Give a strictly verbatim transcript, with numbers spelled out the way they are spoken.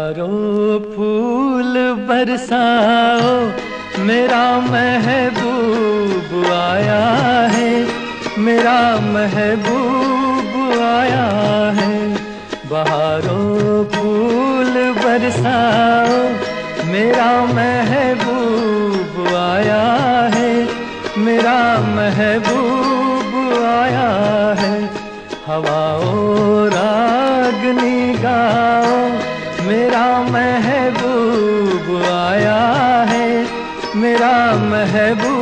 बहारों फूल बरसाओ, मेरा महबूब आया है, मेरा महबूब आया है। बहारों फूल बरसाओ, मेरा महबूब आया है, मेरा महबूब आया है। हवाओं रागनी गाओ, मेरा महबूब आया है, मेरा महबूब